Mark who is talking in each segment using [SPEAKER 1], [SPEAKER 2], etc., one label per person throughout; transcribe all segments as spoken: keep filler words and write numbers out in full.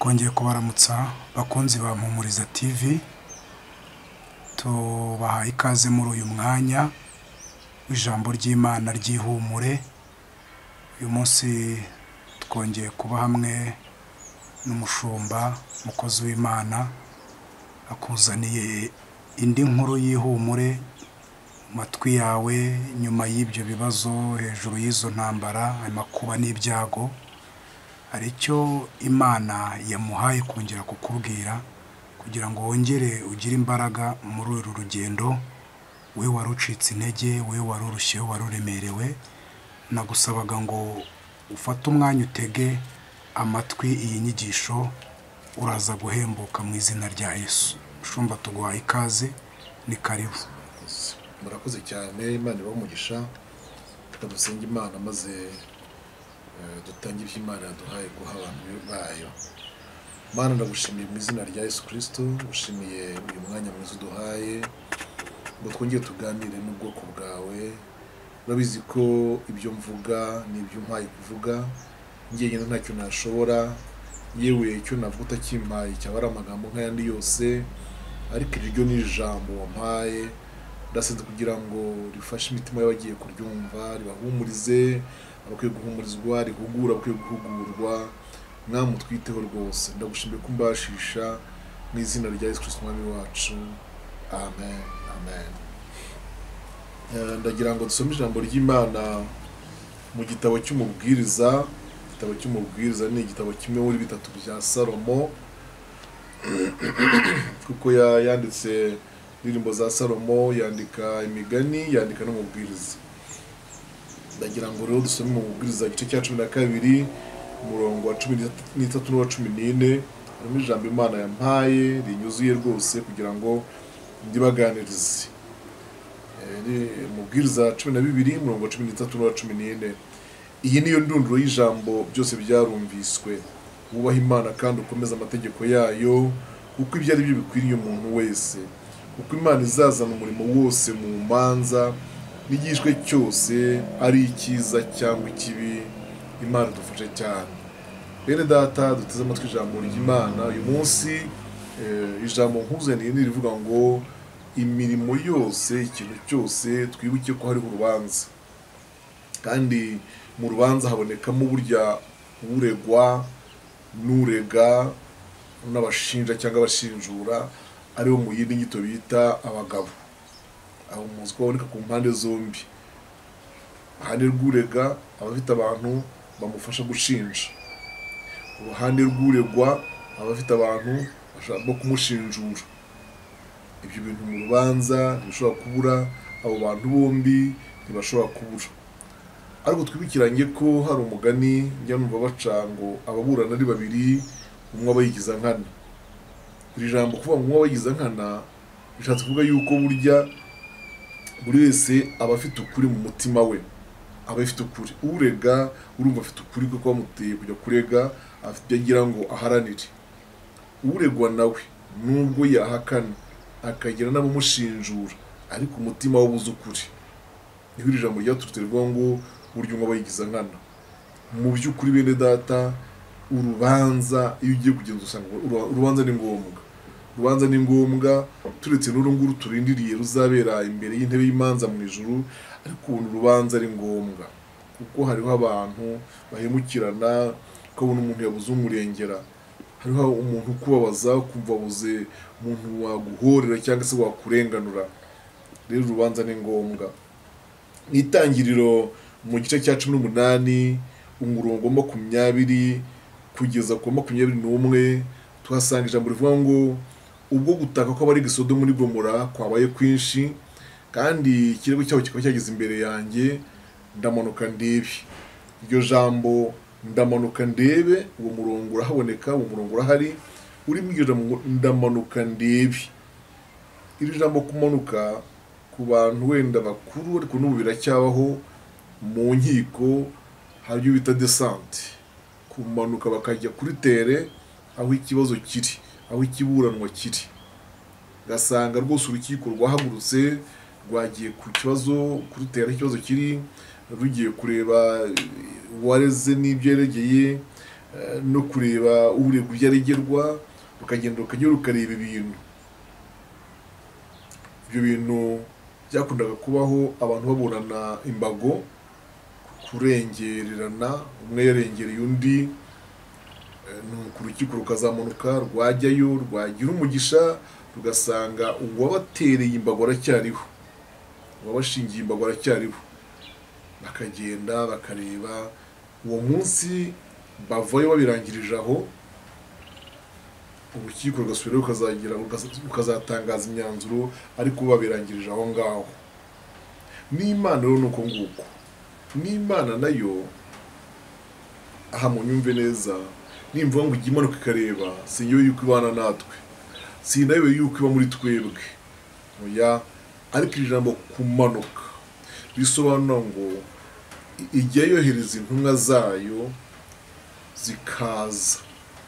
[SPEAKER 1] twongeye kubaramutsa bakunzi ba MPUMURIZA T V, tubahaye ikaze muri uyu mwanya w'ijambo ry'Imana ry'ihumure. Uyu munsi twongeye kuba hamwe n'umushumba mukozi w'Imana akuzaniye indi nkuru y'ihumure matwi yawe nyuma y'ibyo bibazo, hejuru y'izo ntambara, amakuba n'ibyago. Hari icyo Imana yamuhaye kongera kukubwira kugira ngo wongere ugire imbaraga muri uru rugendo. We wari ucitse intege, we wari urushye, wari uremerewe, nagusabaga ngo ufate umwanya utege amatwi iyi nyigisho, uraza guhembuka mu izina rya Yesu. Shumba tuguhaye ikaze, ni karibu.
[SPEAKER 2] Murakoze cyane, Imana ibahe umugisha. Turamusenga Imana maze dutangira iby'Imana yaduhaye guha abantu bayo. Mana, ndagushimiye mu izina rya Yesu Kristo, ngushimiye uyu mwanya mwiza uduhaye ngo twongere tuganire n'ubwoko bwawe. Urabizi ko ibyo mvuga n'ibyo mpaye kuvuga ngiye nyine ntacyo nashobora, yewe icyo navuga utakimpaye cyaba ari amagambo nk'ayandi yose, ariko iryo ni ijambo wampaye. Ndasenze kugira ngo rifashe imitima y'abagiye kuryumva, ribahumurize, abakwiye guhumurizwa, rihugura abakwiye guhugurwa. Mwami utwiteho rwose, ndagushimiye ko umbashisha mu izina rya Yesu Kristo Umwami wacu, amen amen. Ndagira ngo dusome ijambo ry'Imana mu gitabo cy'umubwiriza. Igitabo cy'umubwiriza ni igitabo kimwe muri bitatu bya Salomo, kuko yanditse indirimbo za Salomo, yandika imigani, yandika n'umubwiriza. Ndagira ngo rero dusome mu mubwiriza igice cya cumi na kabiri umurongo wa cumi n'itatu n'uwa cumi n'ine. Harimo ijambo Imana yampaye rinyuzuye rwose kugira ngo ndibaganirize. Umubwiriza cumi na bibiri umurongo wa cumi n'itatu n'uwa cumi n'ine. Iyi niyo ndunduro y'ijambo byose byarumviswe. Wubaha Imana kandi ukomeze amategeko yayo, kuko ibyo ari byo bikwiriye umuntu wese. Kuko Imana izazana umurimo wose mu manza, n'igishwe cyose ari icyiza cyangwa ikibi. Imana dufashe cyane. Bene data, duteze amatwi ijambo ry'Imana. Uyu munsi ijambo nkuzaniye ni rivuga ngo imirimo yose, ikintu cyose, twibuke ko hariho urubanza. Kandi mu rubanza habonekamo burya uregwa n'urega n'abashinja cyangwa abashinjura, aribo mu yindi nyito bita abagabo. Aho muzi ko baboneka ku mpande zombi. Uruhande rw'urega aba afite abantu bamufasha gushinja, uruhande rw'uregwa aba afite abantu bashaka kumushinjura. Ibyo bintu mu rubanza ntibishobora kubura, abo bantu bombi ntibashobora kubura. Ariko twibukiranye ko hari umugani njya numva baca ngo ababurana ari babiri, umwe aba yigiza nkana. Iri jambo kuvuga ngo umwe aba yigiza nkana bishatse kuvuga yuko burya buri wese aba afite ukuri mu mutima we, aba afite ukuri. Urega urumva afite ukuri kuko bamuteye kujya kurega, afite ibyo agira ngo aharanire. Uregwa nawe nubwo yahakana akagira n'abamushinjura, ariko umutima we ubuze ukuri. Niho iri jambo ryaturutse rivuga ngo burya umwe aba yigiza nkana. Mu by'ukuri bene data, urubanza iyo ugiye kugenda usanga urubanza ni ngombwa. Urubanza ni ngombwa, turetse n'uru nguru turindiriye ruzabera imbere y'intebe y'imanza mu ijuru, ariko ubu urubanza ari ngombwa. Kuko hariho abantu bahemukirana, ukabona umuntu yabuze umurengera. Hariho umuntu ukubabaza ukumva abuze umuntu waguhorera cyangwa se wakurenganura. Rero urubanza ni ngombwa. Mu itangiriro mu gice cya cumi n'umunani umurongo wa makumyabiri kugeza ku makumyabiri n'umwe tuhasanga ijambo rivuga ngo ubwo gutaka kw'abari i Sodomu n'i Gomora kwabaye kwinshi, kandi ikirego cyabo kikaba cyageze imbere yanjye, ndamanuka ndebe. Iryo jambo ndamanuka ndebe, uwo murongo urahaboneka, uwo murongo urahari uri mu iryo jambo ndamanuka ndebe. Iri jambo kumanuka ku bantu wenda bakuru, ariko n'ubu biracyabaho mu nkiko, hari ibyo bita desante. Kumanuka bakajya kuri tere aho ikibazo kiri, aho ikiburanwa kiri. Gasanga rwose urukiko rwahagurutse, rwagiye ku kibazo kuri tere ikibazo kiri, rugiye kureba uwareze n'ibyo yeregeye, no kureba uburebwa ibyo aregerwa, ukagenda ukanyura ukareba ibintu. Ibyo bintu byakundaga kubaho, abantu baburana imbago, kurengererana, umwe yarengereye undi, nuko urukiko rukazamunuka, rwajyayo, rwagira umugisha, rugasanga uwabatereye imbago aracyariho, uwabashingiye imbago aracyariho. Bakagenda bakareba, uwo munsi bavayo babirangirije aho, urukiko rugasubira rukazagira rukazatangaza imyanzuro, ariko babirangirije aho ngaho. N'Imana rero nuko nguko, n'Imana nayo aha munyumve neza, nimvuga ngo ijye imanuka ikareba, si yo yuko ibana natwe, si nayo yuko iba muri twebwe, oya. Ariko ijambo kumanuka bisobanura ngo ijya yohereza intumwa zayo zikaza,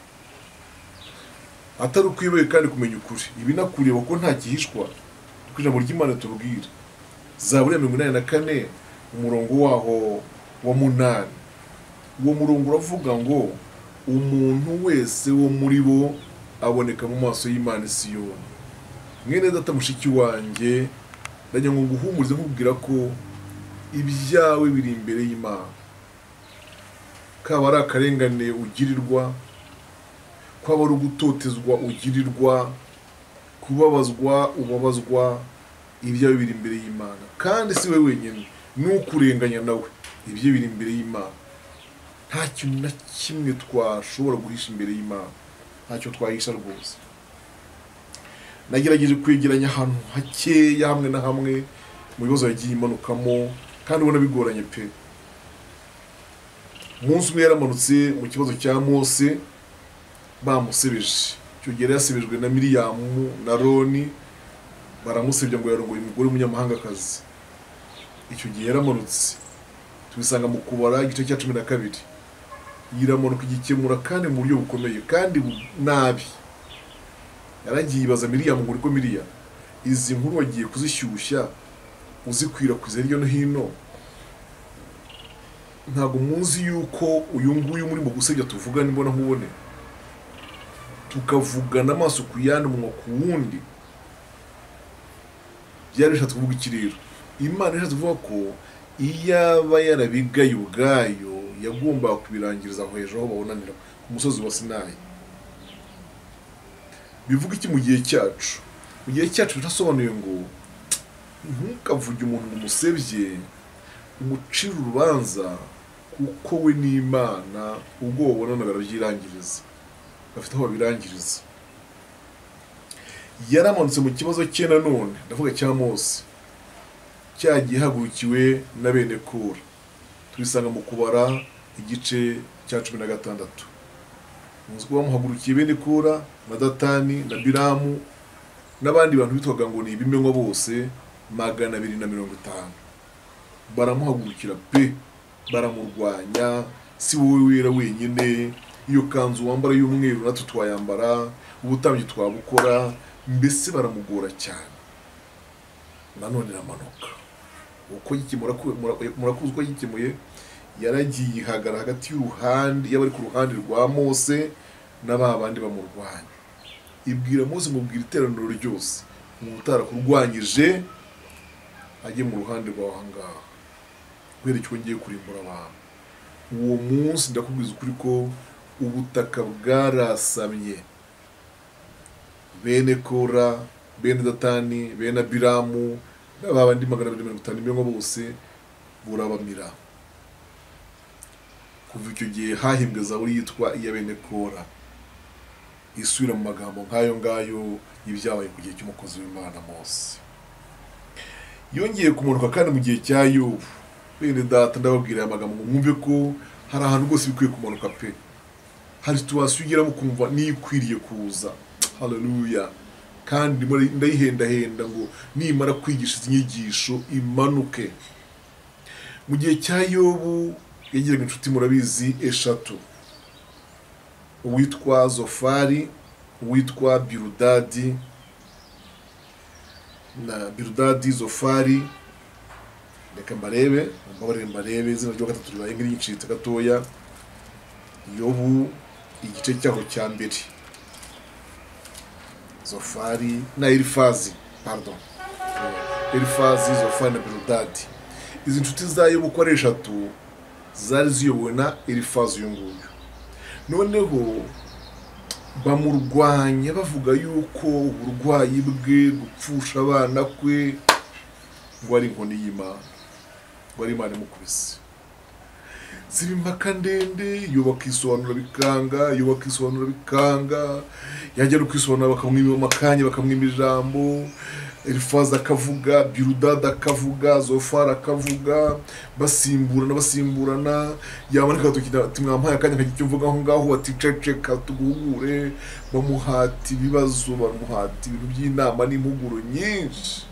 [SPEAKER 2] atari ukwiyoboye kandi kumenya ukuri. Ibi nakureba ko nta gihishwa, kuko ijambo ry'Imana tubwira, Zaburi ya mirongo inani na kane umurongo waho wa munani, uwo murongo uravuga ngo umuntu wese wo muri bo aboneka mu maso y'Imana i Siyoni. Mwene data mushiki wanjye, ndajya ngo nguhumurize nkubwira ko ibyawe biri imbere y'Imana. Kaba ari akarengane ugirirwa, kwaba ari ugutotezwa ugirirwa, kubabazwa ubabazwa, ibyawe biri imbere y'Imana. Kandi si we wenyine, n'ukurenganya nawe ibyo biri imbere y'Imana. Nta kintu na kimwe twashobora guhisha imbere y'Imana, ntacyo twahisha rwose. Nagerageje kwegeranya ahantu hakeya hamwe na hamwe mu bibazo yagiye imanukamo, kandi ubona bigoranye pe. Umunsi umwe yaramanutse mu kibazo cya Mose, bamusebeje. Icyo gihe yasebejwe na Miriyamu na Aroni, baramusebya ngo yarongoye umugore w'umunyamahangakazi. Icyo gihe yaramanutse, tubisanga mu Kubara igice cya cumi na kabiri. Yiramanuka igikemura kandi mu buryo bukomeye kandi nabi. Yaragiye ibaza Miriyamu ngo uriko Miriya, izi nkuru wagiye kuzishyushya uzikwirakwiza hirya no hino, ntabwo muzi yuko uyu nguyu muri mu gusebya tuvugana imbona nkubone, tukavugana amaso ku yandi umunwa ku wundi. Byari bishatse kuvuga iki rero? Imana ishatse kuvuga ko iyaba yarabigaye ubwayo yagombaga kubirangiriza aho hejuru aho babonanira ku musozi wa Sinayi. Bivuga iki mu gihe cyacu? Mu gihe cyacu birasobanuye ngo ntukavuge umuntu ngo umusebye, umucire urubanza, kuko we n'Imana ubwo babonana barabyirangiriza, bafite aho babirangiriza. Yaramanutse mu kibazo cye nanone, ndavuga cya Mose, cyagiye hagurukiwe na bene Kora. Tubisanga mu Kubara igice cya cumi na gatandatu. Muzi ko bamuhagurukiye bene Kora na Datani na Biramu n'abandi bantu bitwaga ngo ni ibimenywa bose magana abiri na mirongo itanu. Baramuhagurukira pe, baramurwanya. Si wowe wera wenyine, iyo kanzu wambara y'umweru natwe twayambara, ubutambyi twabukora, mbese baramugora cyane. Nanone iramanuka. Uko yikimura murakuzi ko yikimuye, yaragiye ihagara hagati y'uruhande y'abari ku ruhande rwa Mose n'ababandi bamurwanya. Ibwira Mose mubwira iteraniro ryose, umuntu utarakurwanyije ajye mu ruhande rwawe ahangaha, kubera icyo ngiye kurimbura abantu. Uwo munsi ndakubwiza ukuri ko ubutaka bwarasamye. Bene Kora, bene Datani, bene Biramu n'abandi magana abiri mirongo itanu imirongo bose burabamira. Kuva icyo gihe hahimbwe Zaburi yitwa iya bene Kora, isubira mu magambo nk'ayo ngayo y'ibyabaye ku gihe cy'umukozi w'Imana Mose. Yongeye kumanuka kandi mu gihe cya Yobu. Bene data ndababwira aya magambo ngo mwumve ko hari ahantu rwose bikwiye kumanuka pe. Hari situwasiyo ugeramo kumva nikwiriye kuza. Haleluya. Kandi ndayihendahenda ngo nimara kwigisha izi nyigisho imanuke. Mu gihe cya Yobu yagiraga inshuti murabizi eshatu. Uwitwa Zofari, uwitwa Birudadi na Birudadi Zofari. Reka mbarebe, mbabarire mbarebe izina ryo gatatu ribaye ngiri ncitse gatoya. Yobu igice cyaho cya mbere. Zofari na Elifazi, pardon. Elifazi, Zofari na Bildadi. Izi nshuti za Yobu uko ari eshatu zari ziyobowe na Elifazi uyu nguyu. Noneho bamurwanya bavuga yuko uburwayi bwe gupfusha abana kwe ngo ari inkoni y'Imana, ngo ari Imana imukubise. Ziba impaka ndende, Yobu akisobanura bikanga, Yobu akisobanura bikanga, yajya no kwisobanura bakamwima amakanya, bakamwima ijambo. Elifazi akavuga, Bildadi akavuga, Zofari akavuga, basimburana basimburana. Yamanika tukina timwampaye akanya nkajya icyo mvuga aho ngaho bati ceceka tuguhure, bamuhati ibibazo, bamuhati ibintu by'inama n'impuguro nyinshi.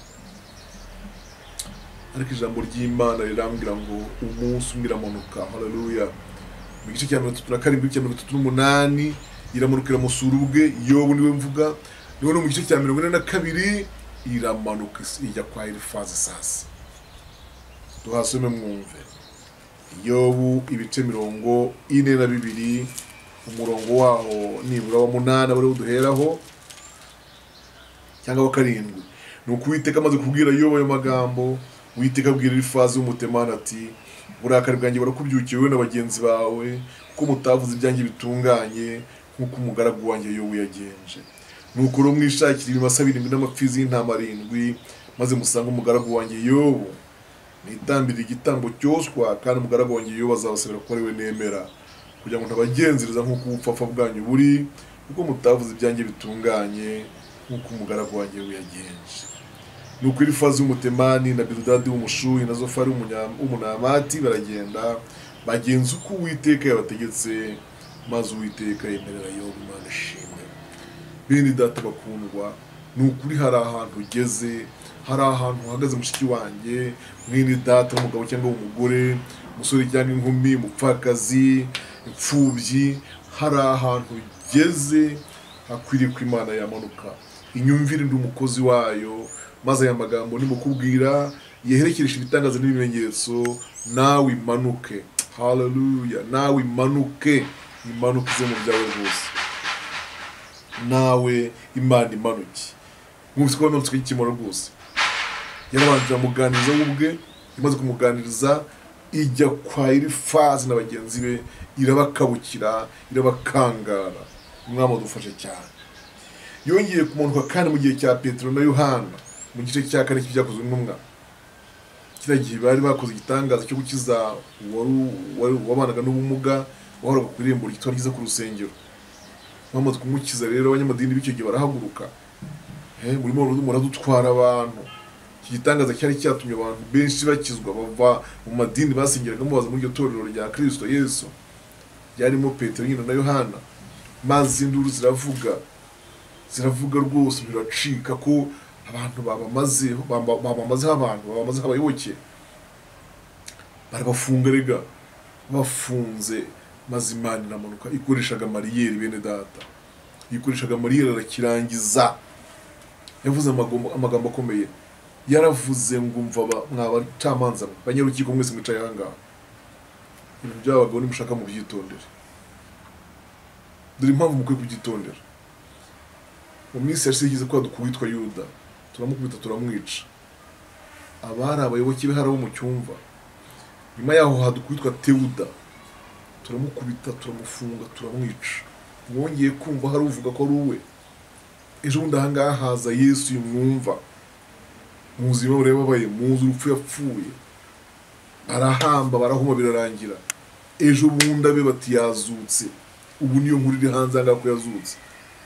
[SPEAKER 2] Ariko ijambo ry'Imana rirambwira ngo umunsi umwe iramanuka. Haleluya. Mu gice cya mirongo itatu na karindwi cya mirongo itatu n'umunani iramanukira musura ubwe. Yobu niwe mvuga. Niwe no mu gice cya mirongo ine na kabiri iramanuka ijya kwa Elifazi sasa. Tuhasome mwumve. Yobu ibice mirongo ine na bibiri umurongo waho nibura wa munani bari uduheraho cyangwa wa karindwi. Nuko Uwiteka amaze kubwira Yobu ayo magambo, Uwiteka abwira Elifazi w'umutemani ati uburakari bwanjye burakubyukiye wowe na bagenzi bawe kuko mutavuze ibyanjye bitunganye nk'uko umugaragu wanjye Yobu yagenje. Nuko ro mwishakira ibimasa birindwi n'amapfizi y'intama arindwi, maze musanga umugaragu wanjye Yobu nitambira igitambo cyoswa, kandi umugaragu wanjye Yobu azabasabira ko ari we nemera, kugira ngo ntabagenzereza nk'uko ubupfapfa bwanyu buri, kuko mutavuze ibyanjye bitunganye nk'uko umugaragu wanjye Yobu yagenje. Nuko Elifazi w'umutemani na Bildadi w'umushuhi na Zofari w'umunamati baragenda bagenza uko Uwiteka yabategetse, maze Uwiteka yemerera Yobu. Imana ishimwe. Bene data bakundwa, nukuri hari ahantu ugeze, hari ahantu uhagaze mushiki wanjye, mwene data umugabo cyangwa umugore, umusore cyangwa inkumi, umupfakazi, imfubyi, hari ahantu ugeze hakwiriye ko Imana yamanuka. Inyumvire ndi umukozi wayo, maze aya magambo nimukubwira yeherekeresha ibitangaza n'ibimenyetso, nawe imanuke. Haleluya. Nawe imanuke, imanuke ze mu byawe rwose. Nawe Imana imanuke. Mwumvise ko bamanutse ikimoro rwose. Yarabanje amuganiriza ubwe, imaze kumuganiriza ijya kwa Elifazi na bagenzi be, irabakabukira, irabakangara. Umwami adufashe cyane. Yongeye kumanuka kandi mu gihe cya Petero na Yohana, mu gice cya kane cy'ibyakozwe n'intumwa. Kira gihe bari bakoze igitangaza cyo gukiza wari wabanaga n'ubumuga, wahoraga ku irembo ryitwa ryiza ku rusengero. Bamaze kumukiza rero abanyamadini b'icyo gihe barahaguruka. Eh, murimo muradutwara abantu. Iki gitangaza cyari cyatumye abantu benshi bakizwa bava mu madini basengeraga mubaza muri iryo torero rya Kristo Yesu. Yarimo Petero nyine na Yohana. Maze induru ziravuga. Ziravuga rwose biracika ko abantu babamaze babamaze abantu babamaze abayoboke. Barabafunga rega. Bafunze, maze Imana iramanuka ikoreshaga mariyeri. Bene data, ikoreshaga mariyeri arakirangiza. Yavuze amagambo akomeye. Yaravuze ngo umva mwabacamanza banyarukiko mwese mwicaye aha ngaha, ibintu by'abagabo nimushaka mu byitondere. Dore impamvu mukwiye kubyitondera. Mu minsi yashize kwa dukubitwa Yuda, turamukubita turamwica. Abari abayoboke be harabo mu cyumva. Nyuma yaho hadukubitwa Teuda, turamukubita turamufunga turamwica. Mwongeye kumva hari uvuga ko ari uwe. Ejo bundi aha ngaha haza Yesu yumwumva. Muzima burebabaye, muzi urupfu yapfuye. Arahamba barahuma birarangira. Ejo bundi abe bati yazutse. Ubu niyo nkuru iri hanze aha ngaha ko yazutse.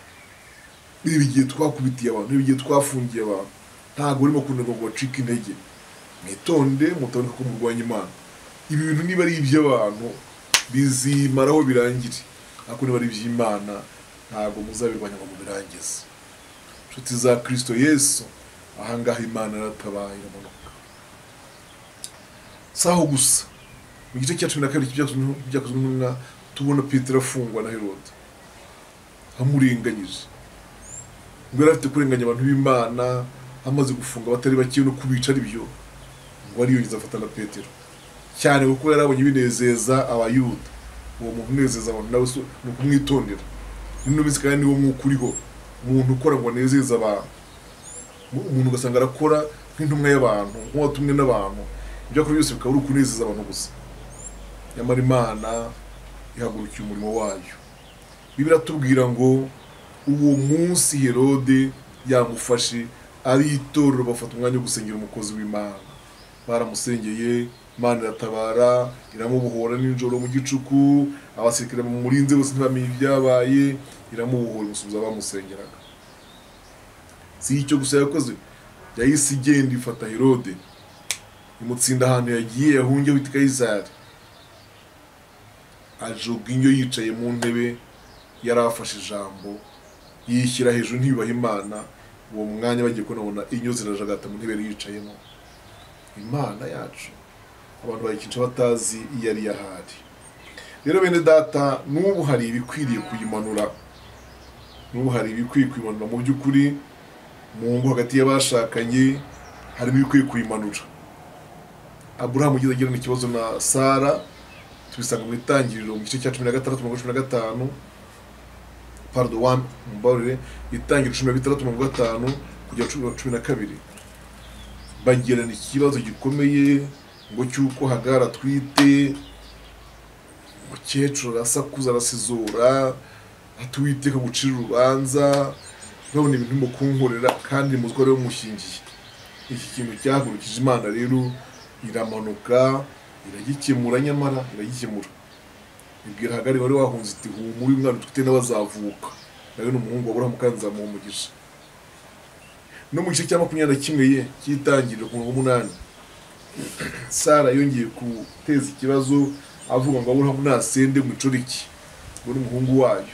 [SPEAKER 2] Niba igihe twakubitiye abantu, niba igihe twafungiye abantu, ntabwo urimo kunenga ngo bacike intege. Mwitonde mutaboneka ko murwanya Imana. Ibi bintu niba ari iby'abantu bizimaraho birangire, ariko niba ari iby'Imana ntabwo muzabirwanya ngo mubirangize. Nshuti za Kristo Yesu, aha ngaha Imana yaratabaye iramanuka. Saho gusa mu gice cya cumi na kabiri cy'ibyakozwe n'intumwa tubona Petero afungwa na Herode amurenganyije. Ngo yari afite kurenganya abantu b'Imana, amaze gufunga batari bake no kubica ari byo, ngo ariyongeza afata na Petero cyane kuko yarabonye binezeza abayuda. uwo muntu unezeza abantu nawe ni ukumwitondera. Nino minsi kandi niwo mwuka uriho, umuntu ukora ngo anezeze abantu, umuntu ugasanga arakora nk'intumwa y'abantu, nk'uwatumwe n'abantu, ibyo akora byose bikaba ari ukunezeza abantu gusa. Nyamara Imana ihagurukiye umurimo wayo. Bibiliya iratubwira ngo uwo munsi Herode yamufashe aritorero, bafata umwanya wo gusengera umukozi w'Imana. Baramusengeye, Imana iratabara, iramubohora nijoro mu gicuku, abasirikare bamurinze bose ntibamenye ibyabaye, iramubohora imusubiza bamusengeraga. Si icyo gusa yakoze, yahise igenda ifata Herode, imutsinda ahantu yagiye yahungiye witwa Kayisari, ajoga inyo yicaye mu ntebe, yari afashe ijambo, yishyira hejuru ntiyubaha Imana. Uwo mwanya bagiye kubona inyo zirajagata mu ntebe yari yicayemo. Imana yacu abantu bayikinca batazi iyo yari yahari. Rero bene data, n'ubu hari ibikwiriye kuyimanura, n'ubu hari ibikwiriye kuyimanura mu by'ukuri. Mu ngo hagati y'abashakanye harimo ibikwiye kuyimanura. Aburahamu ugize agirana ikibazo na Sara, tubisanga mu itangiriro mu gice cya cumi na gatandatu mirongo cumi na gatanu, pardon one mbabarire, itangiriro cumi na bitandatu mirongo gatanu kugera cumi na kabiri. Bagirana ikibazo gikomeye ngo cyuko Hagara atwite, umukecuru arasakuza arasizora, atwiteka gucira urubanza, none ibintu mu kunkorera kandi muzwa rero mushingiye. Iki kintu cyahagurukije Imana rero iramanuka iragikemura, nyamara iragikemura. Ibwira Hagari wari wahunze iti humura umwana utwite n'abazavuka, nawe n'umuhungu wabura mukanza mu mugisha. No mu gice cya makumyabiri na kimwe ye cyitangiriro ku munani, Sara yongeye guteza ikibazo avuga ngo Aburahamu nasende mu icoriki ngo n'umuhungu wayo.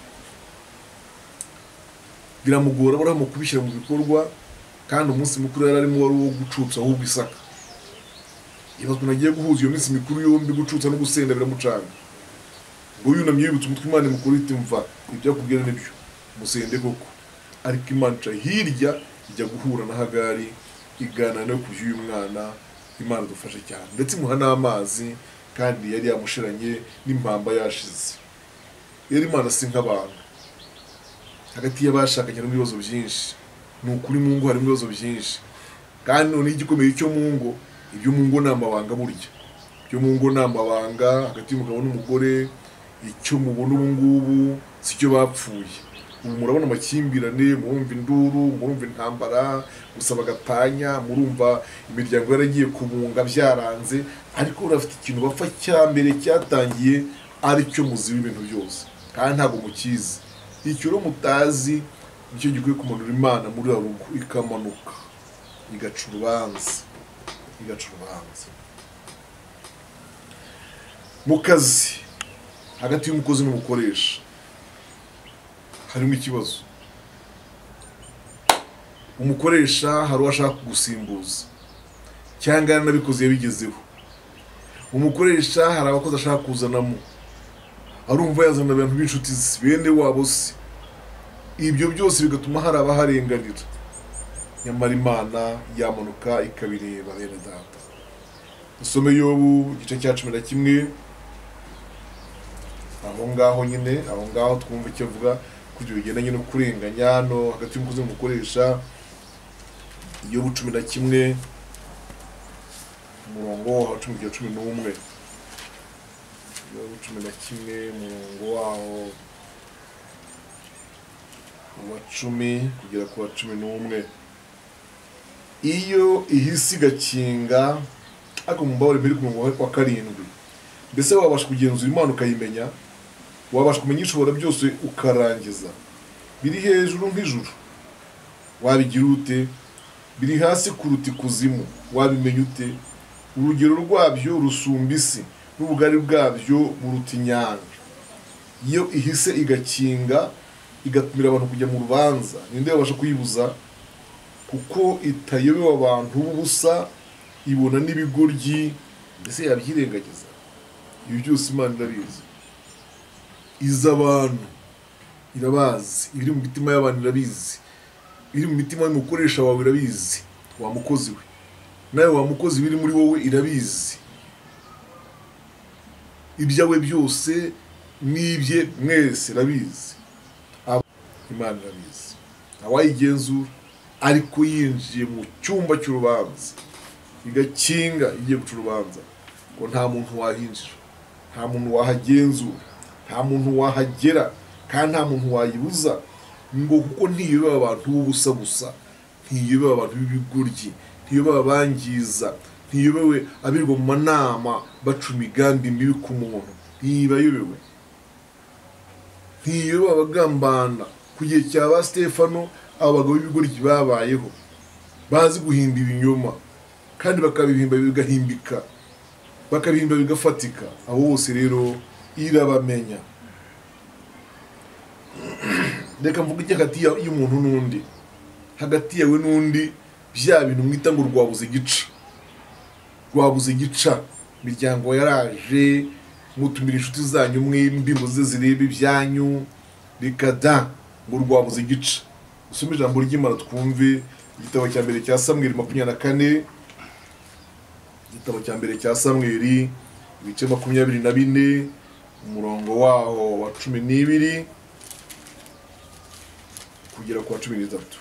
[SPEAKER 2] Biramugora Aburahamu kubishyira mu bikorwa, kandi umunsi mukuru yari arimo wari wo gucutsa ahubwo Isaka. Ibazwa nagiye guhuza iyo minsi mikuru yombi, gucutsa no gusenda biramucanga. Ngo yunamye yibutse umutwe Imana mukuru iti mva ibyo akubwira nibyo musende koko. Ariko Imana ica hirya ijya guhura na Hagari, igana no kubyuyu mwana. Imana dufashe cyane, ndetse imuha n'amazi, kandi yari yamushiranye n'impamba yashize. Yari Imana si nk'abantu. Hagati y'abashakanye harimo ibibazo byinshi, ni ukuri mu ngo harimo ibibazo byinshi, kandi none igikomeye cyo mu ngo, ibyo mu ngo ni amabanga burya. Ibyo mu ngo ni amabanga hagati y'umugabo n'umugore, icyo mubona ubu ngubu si cyo bapfuye. Ubu murabona amakimbirane, murumva induru, murumva intambara, gusaba gatanya, murumva imiryango yaragiye kubunga byaranze, ariko urafite ikintu bapfa cya mbere cyatangiye ari cyo muzi w'ibintu byose, kandi ntabwo mukizi. Icyo rero mutazi nicyo gikwiye kumanura Imana muri rugo, ikamanuka igaca urubanza, igaca urubanza. Mu kazi hagati y'umukozi n'umukoresha harimo ikibazo. Umukoresha hari uwo ashaka gusimbuza, cyangwa n'abikoze yabigezeho. Umukoresha hari abakozi ashaka kuzanamo, arumva yazana abantu b'inshuti bene wabo se. Ibyo byose bigatuma hari abaharenganira, nyamara Imana yamanuka ikabireba. Bene data, dusome Yobu igice cya cumi na kimwe, aho ngaho nyine, aho ngaho twumva icyo avuga kugira bigendanye no kurenganya no hagati y'umukozi n'umukoresha. Yobu cumi na kimwe umurongo wa cumi kugera cumi n'umwe. Yobu cumi na kimwe umurongo waho wa cumi kugera ku wa cumi n'umwe. Iyo ihisi igakinga, ariko mubabare mbere ku murongo wa karindwi, mbese wabasha kugenzura Imana ukayimenya, wabasha kumenya ishobora byose ukarangiza. Biri hejuru nk'ijuru, wabigira ute? Biri hasi kuruta ikuzimu, wabimenya ute? Urugero rwabyo rusumba isi, n'ubugari bwabyo buruta inyanja. Iyo ihise igakinga, igatumira abantu kujya mu rubanza, ninde wabasha kuyibuza? Kuko itayobewe abantu b'ubusa, ibona n'ibigoryi, mbese yabyirengagiza? Ibi byose Imana irabizi. Iza abantu irabazi, ibiri mu mitima y'abantu irabizi, ibiri mu mitima y'umukoresha wawe irabizi, wa mukozi we. Nawe wa mukozi biri muri wowe irabizi. Ibyawe byose n'ibye mwese rabizi. Imana irabizi, ntawayigenzura, ariko yinjiye mu cyumba cy'urubanza igakinga igiye guca urubanza, ngo nta muntu wahinjira, nta muntu wahagenzura, nta muntu wahagera, kandi nta muntu wayibuza, ngo kuko ntiyobewe abantu b'ubusa gusa, ntiyobewe abantu b'ibigoryi, ntiyobewe abangiza, ntiyobewe abirwa mu manama baca imigambi mibi ku muntu, ntibayobewe, ntiyobewe abagambana. Ku gihe cya ba Stefano abagabo b'ibigoryi babayeho, bazi guhimba ibinyoma kandi bakabihimba bigahimbika, bakabihimba bigafatika. Abo bose rero irabamenya. Reka mvuga iki hagati y'umuntu n'undi, hagati yawe n'undi, bya bintu mwita ngo rwabuze gica, rwabuze gica. Imiryango yaraje, mutumira inshuti zanyu mwembi muze zirebe ibyanyu, reka da ngo rwabuze gica. Usome ijambo ry'Imana twumve igitabo cya mbere cya Samweli makumyabiri na kane, igitabo cya mbere cya Samweli ibice makumyabiri na bine, umurongo waho wa cumi n'ibiri kugera ku wa cumi n'itatu.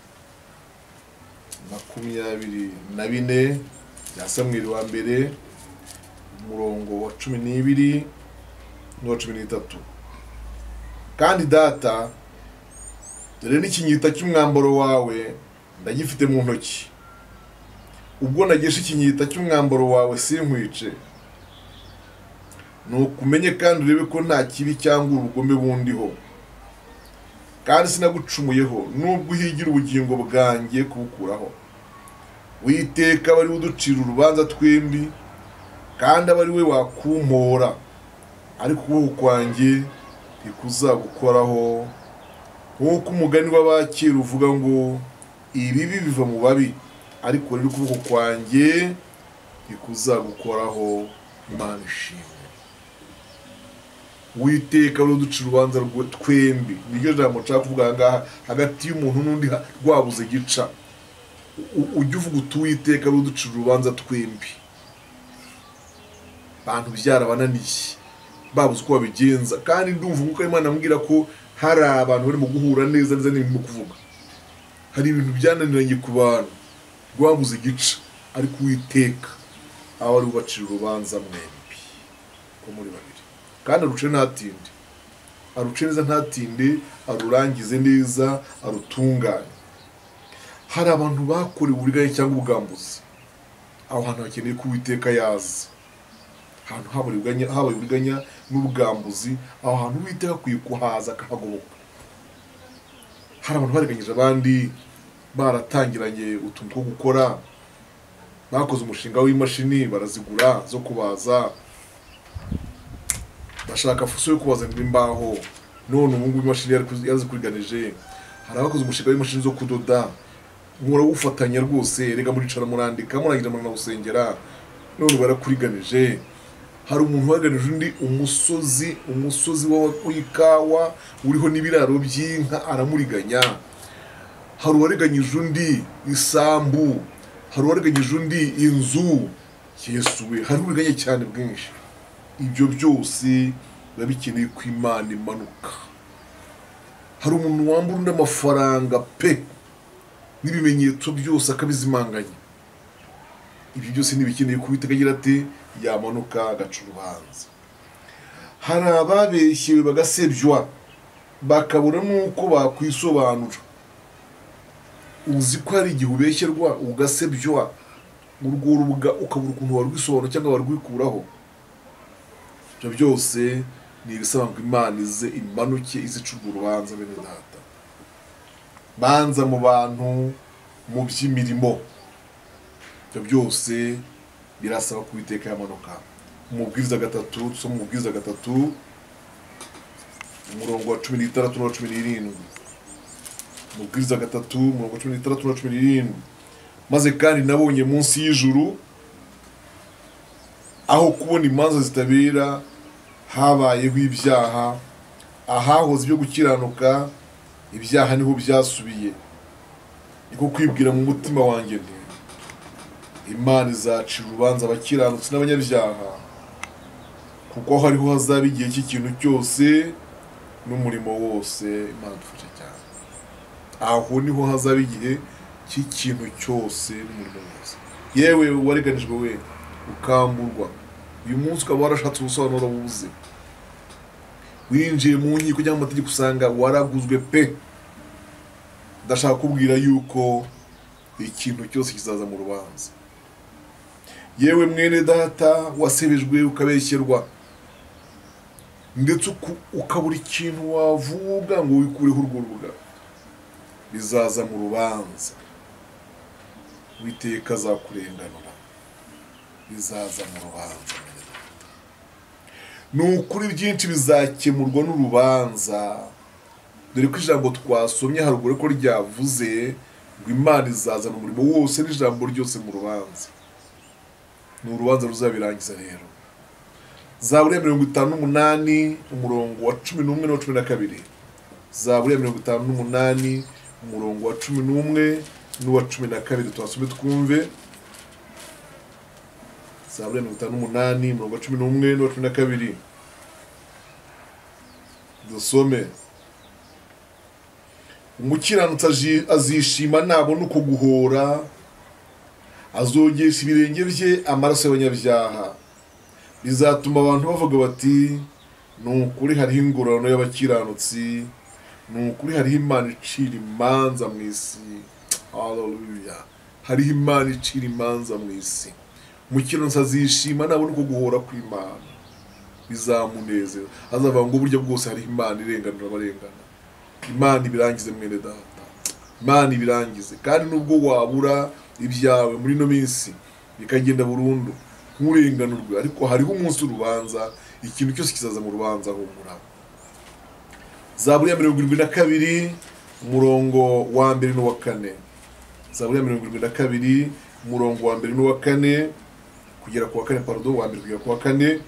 [SPEAKER 2] Makumyabiri na bine bya Samweli wa mbere, umurongo wa cumi n'ibiri n'uwa cumi n'itatu. Kandi data, dore n'ikinyita cy'umwambaro wawe ndagifite mu ntoki. Ubwo nagesha ikinyita cy'umwambaro wawe sinkwice, nukumenye kandi urebe ko nta kibi cyangwa ubugome bundiho, kandi sinagucumuyeho nubwo uhigira ubugingo bwanjye kubukuraho. Uwiteka aba ari we uducira urubanza twembi, kandi aba ari we wakumpora, ariko ukuboko kwanjye ntikuzagukoraho. Nk'uko umugani w'abakera uvuga ngo ibibi biva mu babi, ariko rero ukuboko kwanjye ntikuzagukoraho. Imana ishimwe. Uwiteka aba ari we uducira urubanza twembi. Niryo jambo nshaka kuvuga aha ngaha, hagati y'umuntu n'undi rwabuze gica. Ujya uvuga uti Uwiteka aba ari we uducira urubanza twembi. Abantu byarabananiye, babuze uko babigenza, kandi ndumva nk'uko Imana ambwira ko hari abantu barimo guhura neza neza n'ibintu kuvuga. Hari ibintu byananiranye ku bantu, rwabuze gica, ariko Uwiteka aba ari we ubacira urubanza mwembi ko muri babiri, kandi aruce ntatinde, aruce neza ntatinde, arurangize neza, arutunganye. Hari abantu bakorewe uburiganya cyangwa ubwambuzi, aho hantu hakeneye ko Uwiteka yaza. Ahantu habaye uburiganya n'ubwambuzi, aho hantu Uwiteka akwiye kuhaza akahagoboka. Hari abantu bariganyije abandi, baratangiranye utuntu two gukora, bakoze umushinga w'imashini barazigura zo kubaza, bashaka fuso yo kubaza imbaho, none ubu ngubu imashini yarazikuriganije. Hari abakoze umushinga w'imashini zo kudoda, murawufatanya rwose, rega muricara murandika murangira muranawusengera, none barakuriganije. Hari umuntu waganije undi umusozi, umusozi w'ikawa uriho n'ibiraro by'inka aramuriganya. Hari uwariganyije undi isambu, hari uwariganyije undi inzu. Yesu we, hari uburiganya cyane bwinshi. Ibyo byose biba bikeneye ko Imana imanuka. Hari umuntu wambura undi amafaranga pe, n'ibimenyetso byose akabizimanganya. Ibyo byose ntibikeneye ko Uwiteka agira ati yamanuka agaca urubanza. Hari ababeshyewe bagasebywa, bakabura n'uko bakwisobanura. Uzi ko hari igihe ubeshyerwa ugasebywa, urwo rubuga ukabura ukuntu warwisobanura cyangwa warwikuraho. Ibyo byose ni ibisaba ngo Imana ize imanuke izicurwa urubanza. Bene data, banza mu bantu, mu by'imirimo, ibyo byose birasaba ko Uwiteka yamanuka. Umubwiriza gatatu, dusoma umubwiriza gatatu umurongo wa cumi n'itandatu na cumi n'irindwi. Umubwiriza gatatu umurongo wa cumi n'itandatu na cumi n'irindwi. Maze kandi nabonye munsi y'ijuru, aho kubona imanza zitabera habayeho ibyaha, ahahoze ibyo gukiranuka ibyaha niho byasubiye. Niko kwibwira mu mutima wanjye nti Imana izacira urubanza abakiranutsi n'abanyabyaha kuko hariho hazaba igihe cy'ikintu cyose n'umurimo wose. Imana dufashe cyane. Aho niho hazaba igihe cy'ikintu cyose n'umurimo wose. Yewe wareganijwe we ukamburwa, uyu munsi ukaba warashatse ubusobanuro buze, winjiye mu nkiko cyangwa amategeko usanga waraguzwe pe. Ndashaka kubwira yuko ikintu cyose kizaza mu rubanza. Yewe mwene data wasebejwe ukabeshyerwa, ndetse ukabura ikintu wavuga ngo wikureho urwo rubuga, bizaza mu rubanza. Uwiteka azakurenganura, bizaza mu rubanza. Ni ukuri byinshi bizakemurwa n'urubanza, dore ko ijambo twasomye haruguru ko ryavuze ngo Imana izazana umurimo wose n'ijambo ryose mu rubanza. Ni urubanza ruzabirangiza rero. Zaburi ya mirongo itanu n'umunani umurongo wa cumi n'umwe n'uwa cumi na kabiri. Zaburi ya mirongo itanu n'umunani umurongo wa cumi n'umwe n'uwa cumi na kabiri, twasome twumve. Zaburi ya mirongo itanu n'umunani umurongo wa cumi n'umwe n'uwa cumi na kabiri. Dusome. Umukiranutsi azishima nabona uko guhora, azogesha ibirenge bye amaraso y'abanyabyaha. Bizatuma abantu bavuga bati, ni ukuri hariho ingororano y'abakiranutsi, ni ukuri hariho Imana icira imanza mu isi. Haleluya. Hariho Imana icira imanza mu isi. Umukiranutsi azishima nabona uko guhora kw'Imana, bizamunezeza. Azavuga ngo uburyo bwose hariho Imana irenganura abarengana. Imana ibirangize mwene data, Imana ibirangize. Kandi nubwo wabura ibyawe muri no minsi bikagenda burundu nkurenganurwe, ariko hariho umunsi urubanza, ikintu cyose kizaza mu rubanza. Humura. Zaburi ya mirongo irindwi na kabiri umurongo wa mbere n'uwa kane. Zaburi ya mirongo irindwi na kabiri umurongo wa mbere n'uwa kane kugera ku wa kane, pardon, wa mbere kugera ku wa kane.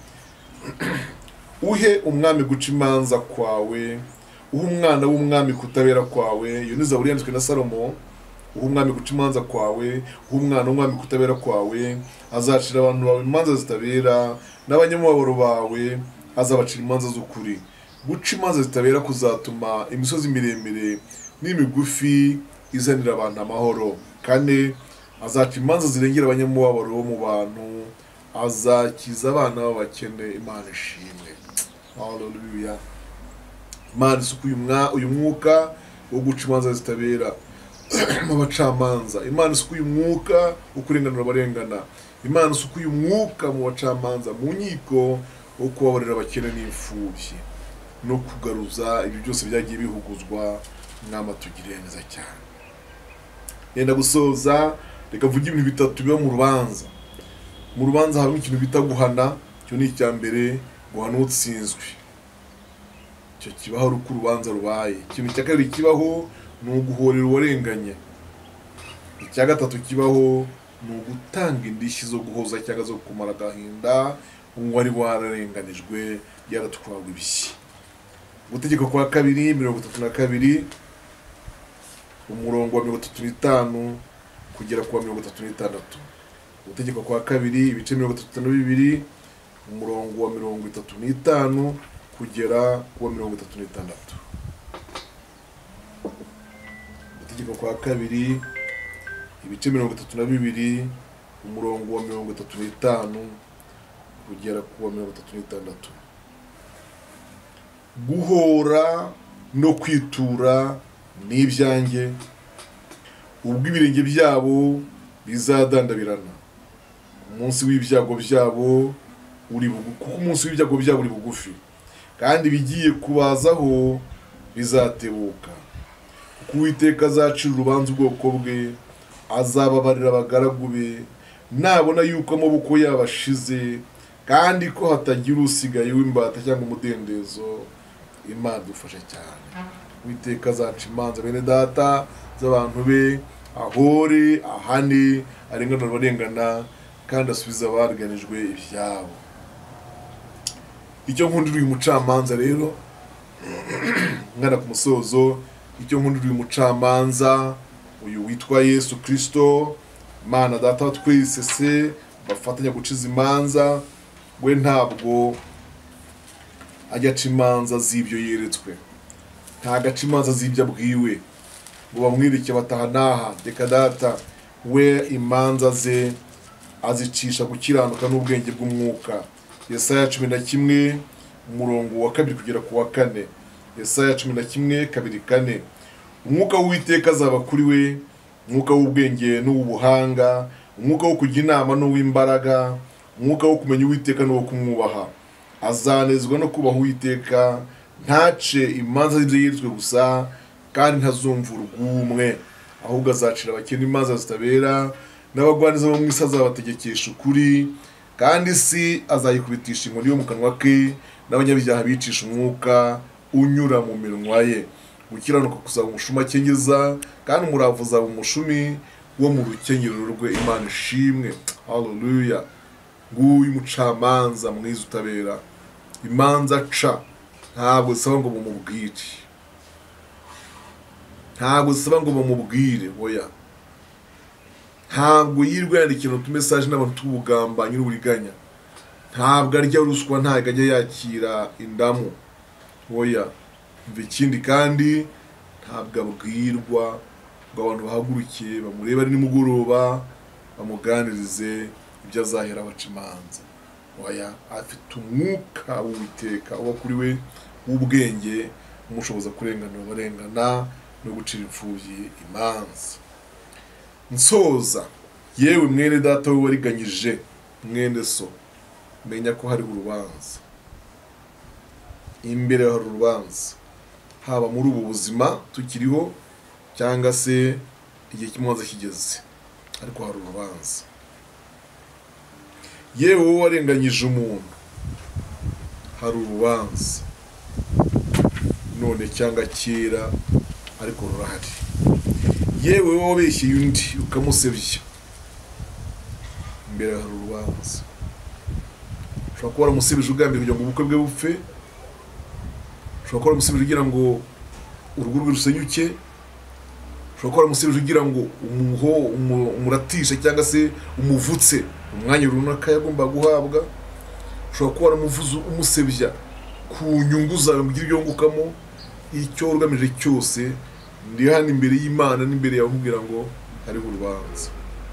[SPEAKER 2] Uhe umwami guca imanza kwawe, uha umwana w'umwami kutabera kwawe. Iyo ni Zaburi yanditswe na Salomo. Uha umwami guca imanza kwawe, uha umwana w'umwami kutabera kwawe. Azacira abantu bawe imanza zitabera, n'abanyamubabaro bawe azabacira imanza z'ukuri. Guca imanza zitabera kuzatuma imisozi miremire n'imigufi izanira abantu amahoro. Kane, azaca imanza zirengera abanyamubabaro bo mu bantu, azakiza abana b'abakene. Imana ishimwe. Haleluya. Imana isukuye uyu mwuka wo guca imanza zitabera mu bacamanza. Imana isukuye umwuka wo kurenganura abarengana. Imana isukuye umwuka mu bacamanza, mu nkiko wo kubabarira abakene n'imfubyi, no kugaruza ibyo byose byagiye bihuguzwa. Mwama tugire neza cyane. Yenda gusoza, reka vuga ibintu bitatu biba mu rubanza. Mu rubanza harimo ikintu bita guhana. Cyo ni icya mbere, guhana utsinzwe. Cyo kibaho ari uko urubanza rubaye. Ikintu cya kabiri kibaho ni uguhorera uwarenganye. Icya gatatu kibaho ni ugutanga indishyi zo guhoza cyangwa zo kumara agahinda uwari wararenganijwe yaratwawe ibishyi. Gutegeka kwa kabiri mirongo itatu na kabiri umurongo wa mirongo itatu n'itanu kugera ku wa mirongo itatu n'itandatu. Gutegeka kwa kabiri ibice mirongo itatu na bibiri umurongo wa mirongo itatu n'itanu kugera ku wa mirongo itatu n'itandatu. Gutegeka kwa kabiri ibice mirongo itatu na bibiri umurongo wa mirongo itatu n'itanu kugera ku wa mirongo itatu n'itandatu. Guhora no kwitura n'ibyanjye, ubwo ibirenge byabo bizadandabirana. Umunsi w'ibyago byabo uri bugufi, kuko umunsi w'ibyago byabo uri bugufi, kandi bigiye kubazaho bizatebuka. Kuko Uwiteka azacira urubanza ubwoko bwe, azababarira abagaragu be, nabona yuko amaboko yabo ashize, kandi ko hatagira usigaye w'imbata cyangwa umudendezo. Imana dufashe cyane. Uwiteka azaca imanza bene data z'abantu be, ahore ahane arengana abarengana, kandi asubiza abarganijwe ibyabo. Icyo nkundira uyu mucamanza rero, ngana ku musozo, icyo nkundira uyu mucamanza uyu witwa Yesu Kristo, Imana data wa twese se bafatanya guciza imanza, we ntabwo ajya aca imanza z'ibyo yeretswe, nta gaca imanza z'ibyo abwiwe ngo bamwirike bataha n'aha. Reka data we imanza ze azicisha gukiranuka n'ubwenge bw'umwuka. Yesaya cumi na kimwe umurongo wa kabiri kugera ku wa kane. Yesaya cumi na kimwe kabiri kane. Umwuka w'Uwiteka azaba kuri we, umwuka w'ubwenge n'uw'ubuhanga, umwuka wo kujya inama n'uw'imbaraga, umwuka wo kumenya Uwiteka n'uwo kumwubaha. Azanezwa no kubaha Uwiteka, ntace imanza z'ibyo yeretswe gusa, kandi ntazumva urw'umwe, ahubwo azacira abakene imanza zitabera, n'abagwaniza bo mu isi azabategekesha ukuri, kandi isi azayikubitisha inkoni yo mu kanwa ke, n'abanyabyaha bicisha umwuka unyura mu minwa ye. Gukiranuka kuzaba umushumi akengeza, kandi umuravu uzaba umushumi wo mu rukenyerero rwe. Imana ishimwe. Haleluya. Nguyu umucamanza mwiza utabera. Imanza aca ntabwo zisaba ngo bamubwire, ntabwo zisaba ngo bamubwire, oya. Ntabwo yirwa yandikira utumesaje n'abantu tw'ubugambanyi n'uburiganya. Ntabwo arya ruswa, ntabwo ajya yakira indamu, oya. Mva ikindi kandi ntabwo abwirwa ngo abantu bahagurukiye bamureba ari nimugoroba bamuganirize ibyo azahera abaca imanza, oya. Afite umwuka w'Uwiteka uba kuri we w'ubwenge umushoboza kurenganura abarengana no gucira imfubyi imanza. Nsoza, yewe mwene data we wariganyije mwene so, menya ko hari urubanza. Imbere hari urubanza, haba muri ubu buzima tukiriho cyangwa se igihe cy'umuhanza kigeze, ariko hari urubanza. Yewe wowe warenganyije umuntu, hari urubanza none cyangwa kera, ariko rurahari. Yewe wowe wabeshyeye undi ukamusebya, imbere hari urubanza. Ushobora kuba waramusebije ugambiriye kugira ngo ubukwe bwe bupfe, ushobora kuba waramusebije ugira ngo urugo rwe rusenyuke, ushobora kuba waramusebije ugira ngo umuho umuratisha cyangwa se umuvutse umwanya runaka yagomba guhabwa, ushobora kuba waramuvuze umusebya ku nyungu zawe ngo ugire ibyo wungukamo. Icyo ugamije cyose, ndi hano imbere y'Imana n'imbere yawe nkubwira ngo hariho urubanza.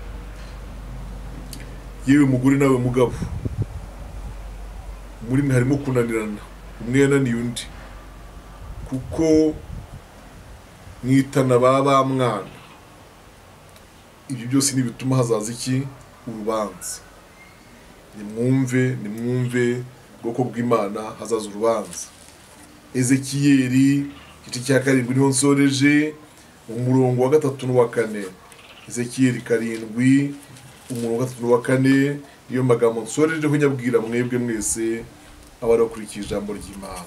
[SPEAKER 2] Yewe mugore nawe mugabo, muri mwe harimo kunanirana, umwe yananiye undi, kuko mwitana ba ba mwana. Ibyo byose ni bituma hazaza iki? Urubanza. Nimwumve, nimwumve bwoko bw'Imana, hazaza urubanza. Ezekiyeli igice cya karindwi niho nsoreje, umurongo wa gatatu n'uwa kane. Ezekiyeli karindwi umurongo wa gatatu n'uwa kane niyo magambo nsorejeho nyabwira mwebwe mwese abari bakurikiye ijambo ry'Imana.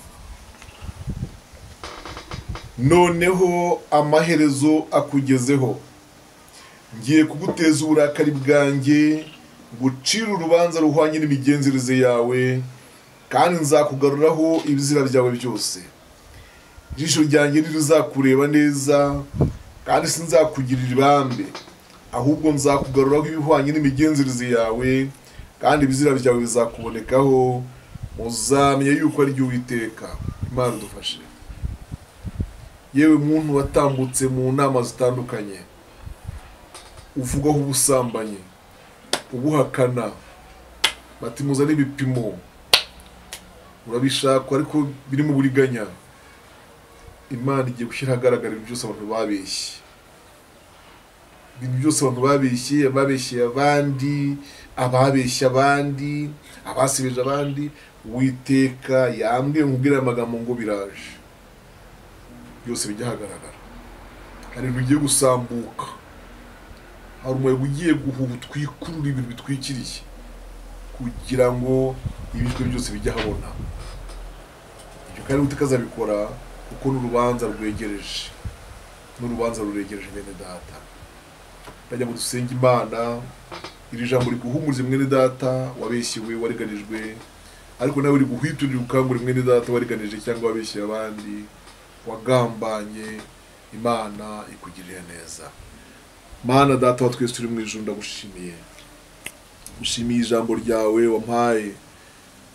[SPEAKER 2] Noneho amaherezo akugezeho, ngiye kuguteza uburakari bwanjye, gucira urubanza ruhwanye n'imigenzereze yawe, kandi nzakugaruraho ibizira byawe byose. Ijisho ryanjye ntirizakureba neza, kandi sinzakugirira ibambe, ahubwo nzakugaruraho ibihwanye n'imigenzereze yawe, kandi ibizira byawe bizakubonekaho, muzamenye yuko ari Uwiteka. Imana dufashe. Yewe muntu watambutse mu nama zitandukanye, uvugaho ubusambanyi, ubuhakana, bati muzane ibipimo, urabishaka ariko biri mu buriganya. Imana igiye gushyira ahagaragara ibintu byose abantu babeshye, ibintu byose abantu babeshye, ababeshye abandi, ababeshye abandi, abasibije abandi. Uwiteka yambwiye nkubwira amagambo ngo biraje, byose bijya hagaragara. Hari ibintu bigiye gusambuka, hari umuyaga ugiye guhuha utwikurura ibintu bitwikiriye, kugira ngo ibijwe byose bijya habona. Ibyo kandi Uwiteka azabikora kuko n'urubanza rwegereje, n'urubanza ruregereje bene data. Ndajya ngo dusenge Imana, iri jambo riguhumurize mwene data wabeshyewe, wareganijwe, ariko nawe riguhwiturire ukangure mwene data wareganije cyangwa wabeshye abandi, wagambanye. Imana ikugirire neza. Mana data wa twese turi mu ijuru, ndagushimiye, gushimiye ijambo ryawe wampaye,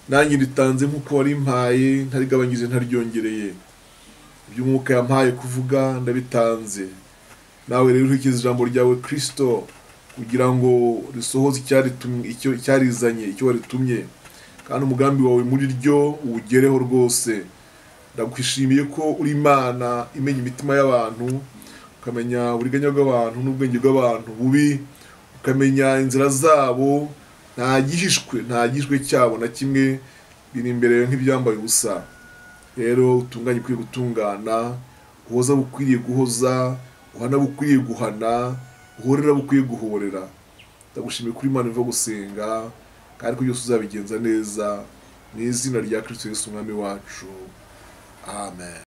[SPEAKER 2] nanjye ritanze nk'uko warimpaye, ntarigabanyije ntaryongereye. Iby'umwuka yampaye kuvuga ndabitanze. Nawe rero uhikiza ijambo ryawe Kristo kugira ngo risohoze icyaritumye, icyo cyarizanye, icyo waritumye, kandi umugambi wawe muri ryo uwugereho rwose. Ndakwishimiye ko uri Imana imenya imitima y'abantu, ukamenya uburiganya bw'abantu n'ubwenge bw'abantu bubi, ukamenya inzira zabo, nta gihishwe nta gihishwe cyabo na kimwe biri imbere nk'ibyambaye ubusa. Rero utunganye ukwiye gutungana, uhoza bukwiriye guhoza, uhana bukwiriye guhana, uhorera bukwiye guhorera. Ndagushimiye kuri Imana iva gusenga, kandi ko byose uzabigenza neza, mu izina rya Kristo Yesu umwami wacu. Amen.